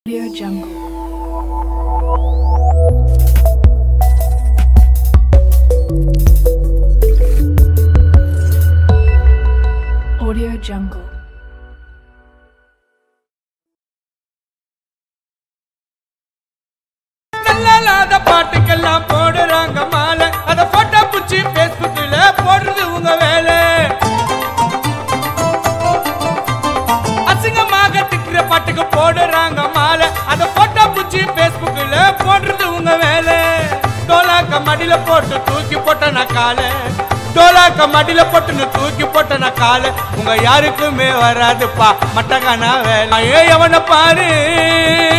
Audio Jungle. Audio Jungle. நல்ல பாட்டுக்கெல்லாம் போடுறாங்க மாலை, அத போட்டோ புடிச்சு Facebookல போடுறது உங்க வேலை. அசிங்கமாக திட்டுற பாட்டுக்கு போடுறாங்க மாலை, அத போட்டோ புடிச்சு Facebookல போடுறது உங்க வேலை. டோலாக்க மடியில போட்டு தூக்கி போட்டன காலை, டோலாக்க மடியில போட்டுன்னு தூக்கி போட்டன காலை. உங்க யாருக்குமே வராதுப்பா மட்டகான வேலை. எவனை பாரு